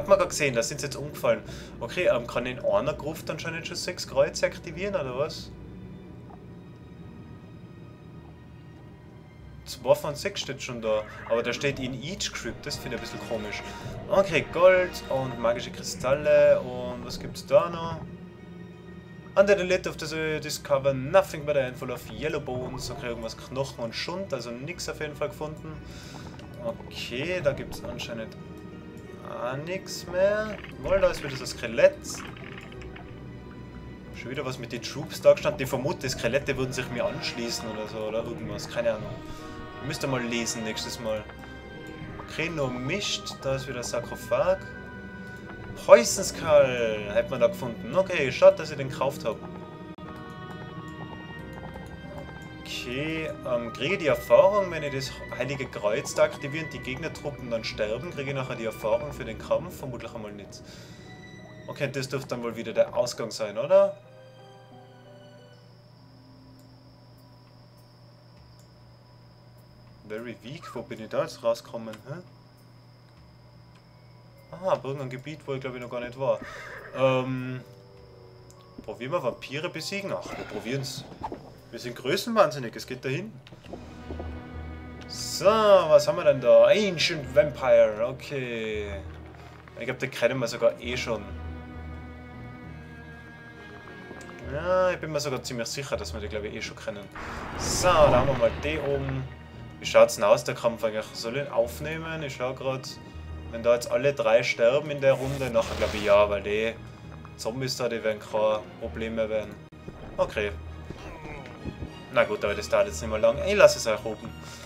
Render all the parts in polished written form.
hat man gerade gesehen, da sind sie jetzt umgefallen. Okay, kann ich in einer Gruft anscheinend schon 6 Kreuze aktivieren, oder was? 2 von 6 steht schon da, aber da steht in each Crypt, das finde ich ein bisschen komisch. Okay, Gold und magische Kristalle und was gibt's da noch? Under the lid of the discover nothing but a handful of yellow bones. Okay, irgendwas Knochen und Schund, also nichts auf jeden Fall gefunden. Okay, da gibt es anscheinend auch nichts mehr. Wohl, da ist wieder so ein Skelett. Schon wieder was mit den Troops da gestanden. Ich vermute, die Skelette würden sich mir anschließen oder so, oder irgendwas, keine Ahnung. Müsst ihr mal lesen nächstes Mal. Okay, nur mischt, da ist wieder Sarkophag. Poison Skull hat man da gefunden. Okay, schaut, dass ich den gekauft habe. Okay, kriege ich die Erfahrung, wenn ich das Heilige Kreuz da aktiviere und die Gegnertruppen dann sterben, kriege ich nachher die Erfahrung für den Kampf? Vermutlich einmal nicht. Okay, das dürfte dann wohl wieder der Ausgang sein, oder? Very weak, wo bin ich da jetzt rausgekommen? Hä? Ah, bei irgendeinem Gebiet, wo ich glaube ich noch gar nicht war. Probieren wir Vampire besiegen? Ach, wir probieren es. Wir sind größenwahnsinnig, es geht dahin. So, was haben wir denn da? Ancient Vampire, okay. Ich glaube, den kennen wir sogar eh schon. Ja, ich bin mir sogar ziemlich sicher, dass wir den glaube ich eh schon kennen. So, da haben wir mal den oben. Wie schaut es denn aus, der Kampf eigentlich? Soll ich ihn aufnehmen? Ich schaue gerade, wenn da jetzt alle 3 sterben in der Runde, nachher glaube ich ja, weil die Zombies da, die werden kein Problem mehr werden. Okay. Na gut, aber das dauert jetzt nicht mehr lang. Ich lasse es euch oben.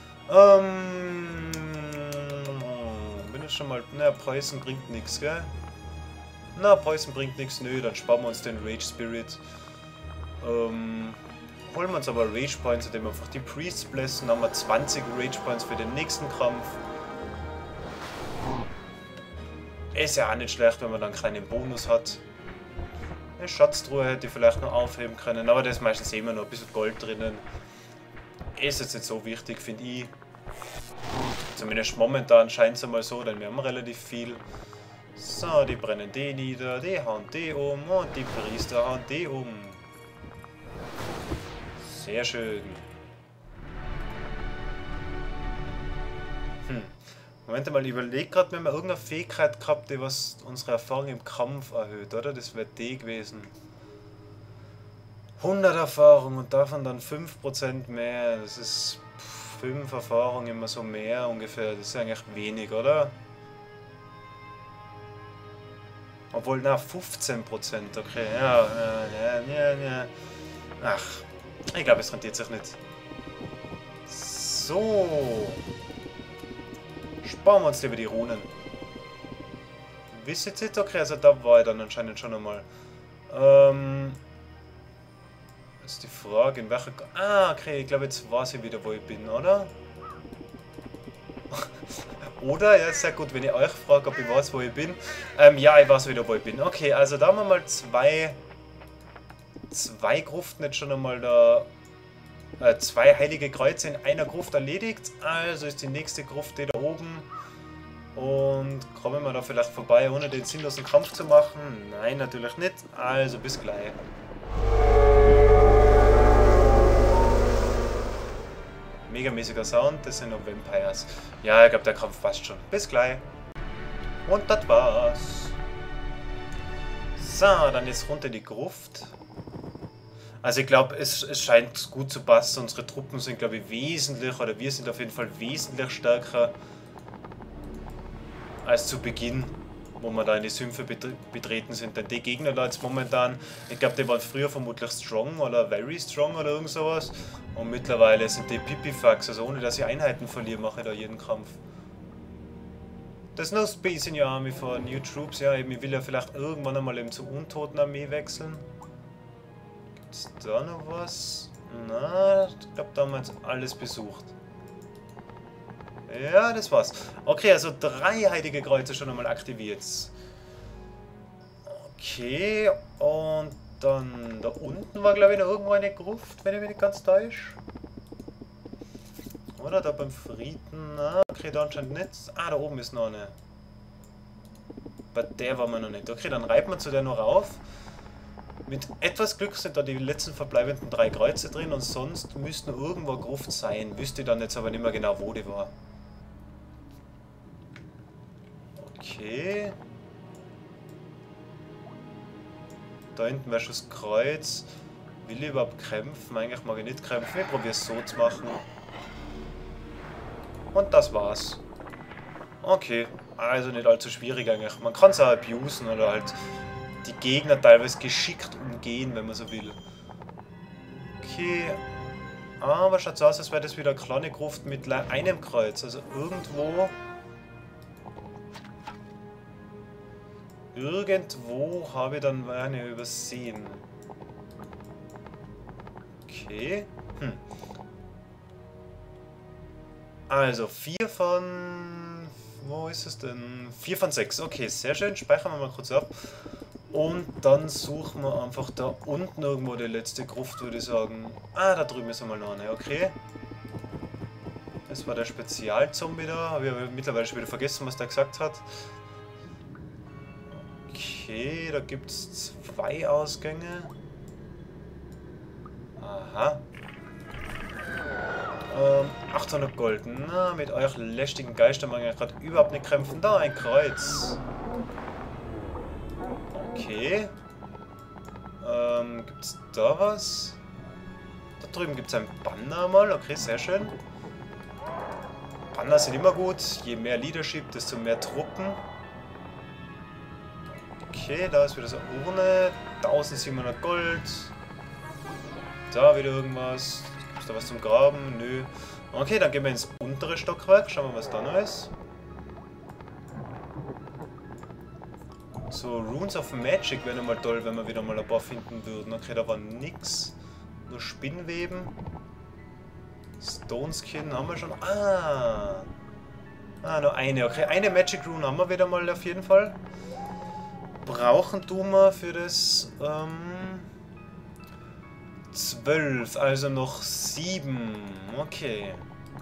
Bin ich schon mal... Na, Poison bringt nichts, gell? Na, Poison bringt nichts, nö, dann sparen wir uns den Rage Spirit. Holen wir uns aber Rage Points, indem wir einfach die Priests blessen. Dann haben wir 20 Rage Points für den nächsten Kampf. Ist ja auch nicht schlecht, wenn man dann einen kleinen Bonus hat. Eine Schatztruhe hätte ich vielleicht noch aufheben können, aber da ist meistens immer noch ein bisschen Gold drinnen. Ist jetzt nicht so wichtig, finde ich. Zumindest momentan scheint es einmal so, denn wir haben relativ viel. So, die brennen die nieder, die hauen die um und die Priester hauen die um. Sehr schön. Moment mal, ich überlege gerade, wenn wir irgendeine Fähigkeit gehabt, die was unsere Erfahrung im Kampf erhöht, oder? Das wäre die gewesen. 100 Erfahrung und davon dann 5% mehr. Das ist 5 Erfahrungen immer so mehr ungefähr. Das ist eigentlich wenig, oder? Obwohl, na, 15%, okay. Ja. Ach, ich glaube, es rentiert sich nicht. So. Sparen wir uns lieber die Runen. Wisst ihr jetzt? Okay, also da war ich dann anscheinend schon einmal. Ist die Frage, in welcher... Ah, okay, ich glaube, jetzt weiß ich wieder, wo ich bin, oder? Oder? Ja, sehr gut, wenn ich euch frage, ob ich weiß, wo ich bin. Ja, ich weiß wieder, wo ich bin. Okay, also da haben wir mal zwei Gruften jetzt schon einmal da... 2 heilige Kreuze in einer Gruft erledigt. Also ist die nächste Gruft die da oben. Und kommen wir da vielleicht vorbei, ohne den sinnlosen Kampf zu machen? Nein, natürlich nicht. Also bis gleich. Megamäßiger Sound, das sind noch Vampires. Ja, ich glaube, der Kampf passt schon. Bis gleich. Und das war's. So, dann jetzt runter die Gruft. Also ich glaube, es scheint gut zu passen. Unsere Truppen sind, glaube ich, wesentlich, oder wir sind auf jeden Fall wesentlich stärker als zu Beginn, wo wir da in die Sümpfe betreten sind. Denn die Gegner da jetzt momentan, ich glaube, die waren früher vermutlich strong oder very strong oder irgend sowas. Und mittlerweile sind die Pipifax, also ohne dass ich Einheiten verliere, mache ich da jeden Kampf. There's no space in your army for new troops. Ja, eben, ich will ja vielleicht irgendwann einmal eben zur Untotenarmee wechseln. Ist da noch was? Na, ich glaube, da haben wir jetzt alles besucht. Ja, das war's. Okay, also 3 heilige Kreuze schon einmal aktiviert. Okay, und dann da unten war, glaube ich, noch irgendwo eine Gruft, wenn ich mich nicht ganz täusche. Oder da beim Frieden? Na, okay, da anscheinend nicht. Ah, da oben ist noch eine. Bei der waren wir noch nicht. Okay, dann reiten wir zu der noch rauf. Mit etwas Glück sind da die letzten verbleibenden 3 Kreuze drin und sonst müsste irgendwo eine Gruft sein. Wüsste ich dann jetzt aber nicht mehr genau, wo die war. Okay. Da hinten wäre schon das Kreuz. Will ich überhaupt kämpfen? Eigentlich mag ich nicht kämpfen. Ich probiere es so zu machen. Und das war's. Okay, also nicht allzu schwierig eigentlich. Man kann es auch abusen oder halt die Gegner teilweise geschickt umgehen, wenn man so will. Okay, aber schaut so aus, als wäre das wieder eine kleine Gruft mit einem Kreuz. Also irgendwo... Irgendwo habe ich dann eine übersehen. Okay. Also 4 von... Wo ist es denn? 4 von 6. Okay, sehr schön. Speichern wir mal kurz ab. Und dann suchen wir einfach da unten irgendwo die letzte Gruft, würde ich sagen. Ah, da drüben ist einmal noch eine. Okay. Das war der Spezialzombie da. Habe ich aber mittlerweile schon wieder vergessen, was der gesagt hat. Okay, da gibt es 2 Ausgänge. Aha. 800 Gold. Na, mit euch lästigen Geistern mag ich gerade überhaupt nicht kämpfen. Da, ein Kreuz. Okay. Gibt es da was? Da drüben gibt es ein Banner mal. Okay, sehr schön. Banner sind immer gut. Je mehr Leadership, desto mehr Truppen. Okay, da ist wieder so eine Urne. 1700 Gold. Da wieder irgendwas. Ist da was zum Graben? Nö. Okay, dann gehen wir ins untere Stockwerk. Schauen wir, was da noch ist. So, Runes of Magic wäre mal toll, wenn wir wieder mal ein paar finden würden. Okay, da war nix. Nur Spinnweben. Stone Skin haben wir schon. Nur eine. Okay, eine Magic Rune haben wir wieder mal auf jeden Fall. Brauchen tun wir für das 12, also noch 7. Okay.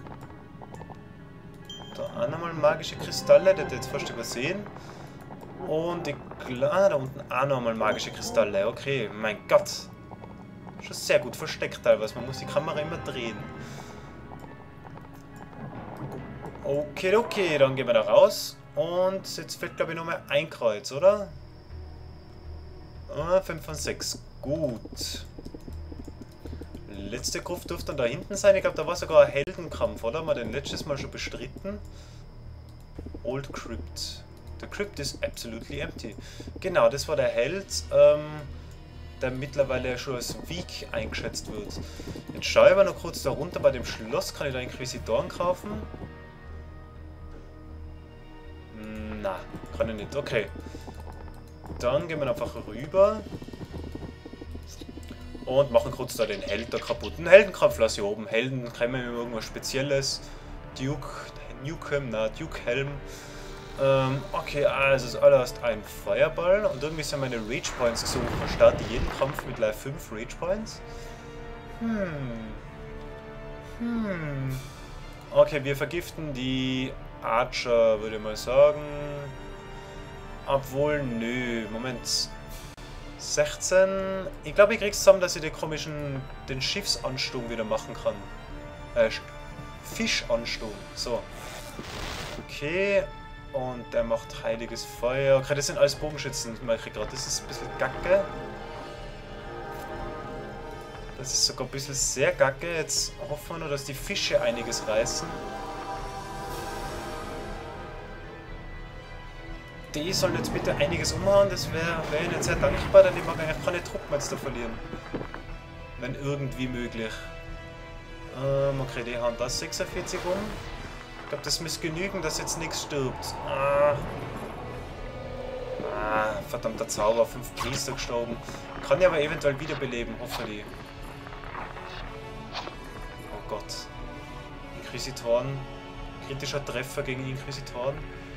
Da auch nochmal magische Kristalle, der hat jetzt fast übersehen. Und da unten auch nochmal magische Kristalle. Okay, mein Gott. Schon sehr gut versteckt teilweise. Man muss die Kamera immer drehen. Okay, okay, dann gehen wir da raus. Und jetzt fehlt, glaube ich, nur mehr ein Kreuz, oder? 5 von 6. Gut. Letzte Gruft dürfte dann da hinten sein. Ich glaube, da war sogar ein Heldenkampf, oder? Haben wir den letztes Mal schon bestritten? Old Crypt. The Crypt is absolutely empty. Genau, das war der Held, der mittlerweile schon als weak eingeschätzt wird. Jetzt schaue ich aber noch kurz da runter bei dem Schloss. Kann ich da Inquisitoren kaufen? Na, kann ich nicht. Okay. Dann gehen wir einfach rüber. Und machen kurz da den Held da kaputt. Einen Heldenkampf lasse ich oben. Helden kämen mir irgendwas Spezielles. Duke Helm. Okay, also das allererst ein Feuerball. Und irgendwie sind meine Rage Points gesucht. Man startet jeden Kampf mit gleich 5 Rage Points. Okay, wir vergiften die Archer, würde ich mal sagen. Obwohl, nö. Moment. 16. Ich glaube, ich krieg's zusammen, dass ich den Schiffsansturm wieder machen kann. Fischansturm. So. Okay. Und der macht heiliges Feuer. Okay, das sind alles Bogenschützen. Ich merke gerade, das ist ein bisschen gacke. Das ist sogar ein bisschen sehr gacke. Jetzt hoffen wir nur, dass die Fische einiges reißen. Die sollen jetzt bitte einiges umhauen, das wäre ihnen sehr dankbar, denn ich mag eigentlich keine Truppen jetzt da verlieren. Wenn irgendwie möglich. Okay, die hauen das 46 um. Ich glaube, das müsste genügen, dass jetzt nichts stirbt. Verdammter Zauber, 5 Priester gestorben. Kann ich aber eventuell wiederbeleben, hoffentlich. Oh Gott. Inquisitoren. Kritischer Treffer gegen Inquisitoren.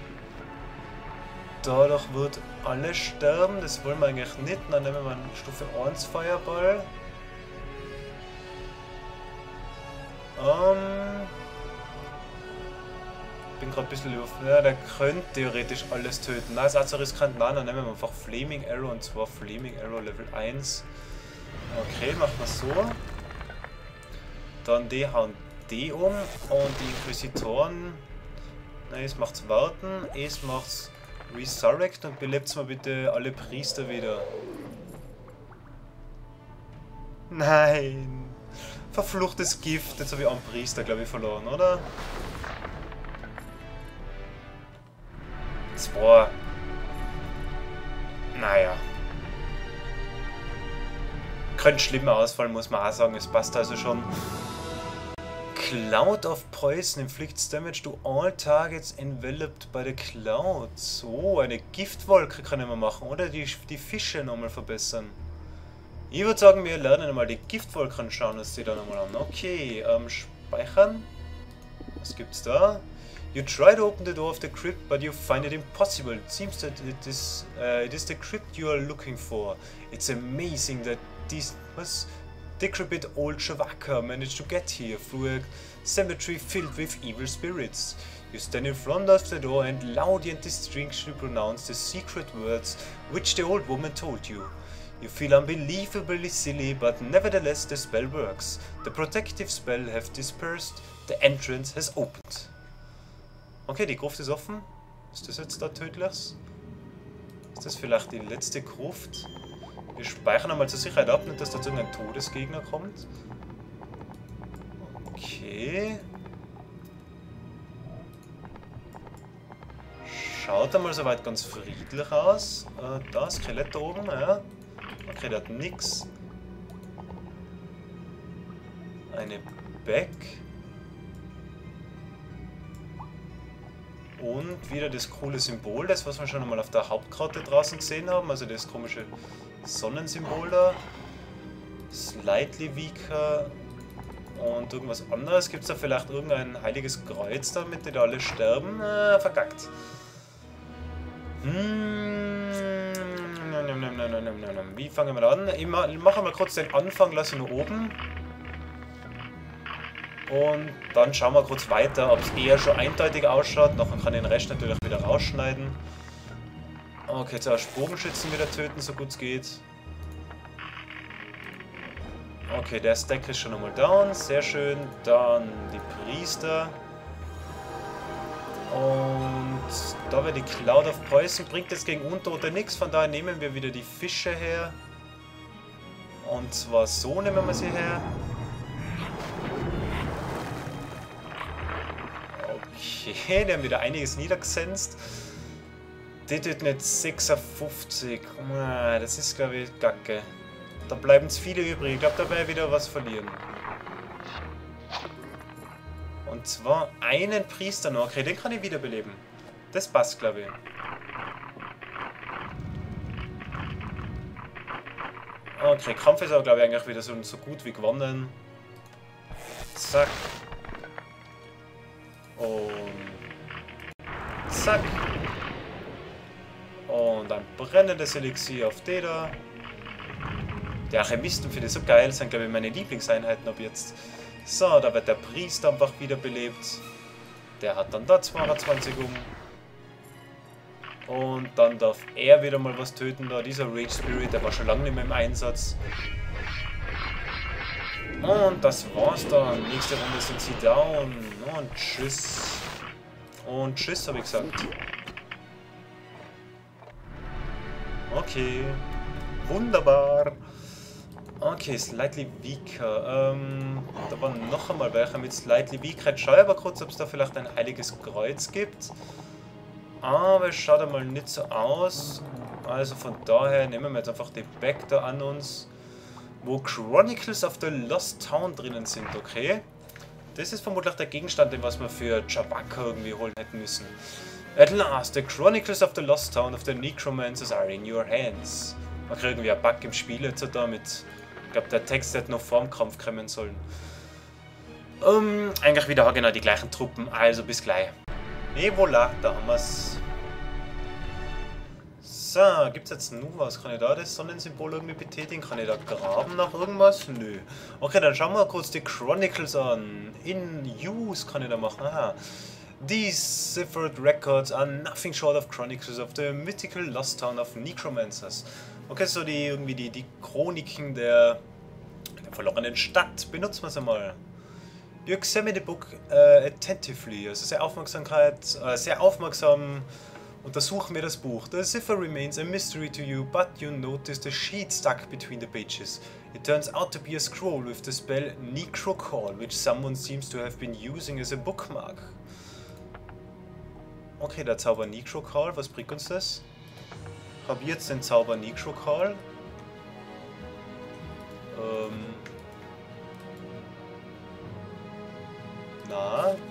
Dadurch wird alles sterben, das wollen wir eigentlich nicht. Dann nehmen wir einen Stufe 1 Feuerball. bin gerade ein bisschen auf. Ja, der könnte theoretisch alles töten. Nein, ist auch so riskant. Nein, dann nehmen wir einfach Flaming Arrow und zwar Flaming Arrow Level 1. Okay, machen wir so. Dann die hauen die um und die Inquisitoren. Nein, es macht's warten. Es macht's Resurrect und belebt mal bitte alle Priester wieder. Nein! Verfluchtes Gift. Jetzt habe ich einen Priester, glaube ich, verloren, oder? 2. Naja. Könnte schlimmer ausfallen, muss man auch sagen. Es passt also schon. Cloud of Poison inflicts damage to all targets enveloped by the cloud. So, eine Giftwolke können wir machen, oder? Die Fische nochmal verbessern. Ich würde sagen, wir lernen mal die Giftwolke anschauen, uns die dann nochmal an. Okay, speichern. Was gibt's da? You try to open the door of the crypt, but you find it impossible. It seems that it is the crypt you are looking for. It's amazing that these decrepit old Shavaka managed to get here through a cemetery filled with evil spirits. You stand in front of the door and loudly and distinctly pronounce the secret words which the old woman told you. You feel unbelievably silly, but nevertheless the spell works. The protective spell has dispersed, the entrance has opened. Okay, die Gruft ist offen. Ist das jetzt da tödliches? Ist das vielleicht die letzte Gruft? Wir speichern einmal zur Sicherheit ab, nicht dass da irgendein Todesgegner kommt. Okay. Schaut einmal soweit ganz friedlich aus. Da, Skelett da oben, ja. Okay, der hat nix. Eine Back. Und wieder das coole Symbol, das was wir schon einmal auf der Hauptkarte draußen gesehen haben, also das komische Sonnensymbol da. Slightly weaker. Und irgendwas anderes. Gibt es da vielleicht irgendein heiliges Kreuz, damit die da alle sterben? Verkackt. Wie fangen wir da an? Ich mache mal kurz den Anfang, lasse ihn oben. Und dann schauen wir kurz weiter, ob es eher schon eindeutig ausschaut. Nachher kann ich den Rest natürlich wieder rausschneiden. Okay, zuerst Bogenschützen wieder töten, so gut es geht. Okay, der Stack ist schon einmal down, sehr schön. Dann die Priester. Und da wäre die Cloud of Poison, bringt jetzt gegen Untote nichts, von daher nehmen wir wieder die Fische her. Und zwar so nehmen wir sie her. Okay, die haben wieder einiges niedergesenzt. Die töten jetzt 56. Das ist, glaube ich, Gacke. Da bleiben es viele übrig. Ich glaube, da werde ich wieder was verlieren. Und zwar einen Priester noch. Okay, den kann ich wiederbeleben. Das passt, glaube ich. Okay, Kampf ist aber, glaube ich, eigentlich wieder so gut wie gewonnen. Zack. Und zack. Und ein brennendes Elixier auf den da. Die Alchemisten finde ich so geil, sind glaube ich meine Lieblingseinheiten ab jetzt. So, da wird der Priester einfach wiederbelebt. Der hat dann da 220 um. Und dann darf er wieder mal was töten da. Dieser Rage Spirit, der war schon lange nicht mehr im Einsatz. Und das war's dann. Nächste Runde sind sie down. Und tschüss. Und tschüss, habe ich gesagt. Okay. Wunderbar. Okay, Slightly Weaker. Da waren noch einmal welche mit Slightly Weaker. Jetzt schaue ich aber kurz, ob es da vielleicht ein heiliges Kreuz gibt. Aber es schaut einmal nicht so aus. Also von daher nehmen wir jetzt einfach die Back da an uns. Wo Chronicles of the Lost Town drinnen sind, okay? Das ist vermutlich der Gegenstand, den was wir für Chavaka irgendwie holen hätten müssen. At last, the Chronicles of the Lost Town of the Necromancers are in your hands. Man kriegt irgendwie einen Bug im Spiel jetzt damit. Ich glaube, der Text hätte noch vorm Kampf kommen sollen. Eigentlich wieder genau die gleichen Truppen, also bis gleich. Et voilà, da haben wir's. So, gibt es jetzt nur was? Kann ich da das Sonnensymbol irgendwie betätigen? Kann ich da graben nach irgendwas? Nö. Okay, dann schauen wir kurz die Chronicles an. In Use kann ich da machen. Aha. These ciphered records are nothing short of chronicles of the mythical lost town of Necromancers. Okay, so die Chroniken der verlorenen Stadt. Benutzen wir es einmal. You examine the book attentively. Also sehr aufmerksam untersuchen wir das Buch. The cipher remains a mystery to you, but you notice the sheet stuck between the pages. It turns out to be a scroll with the spell Necrocall, which someone seems to have been using as a bookmark. Okay, der Zauber Necrocall, was bringt uns das? Habe ich jetzt den Zauber Necrocall? Na,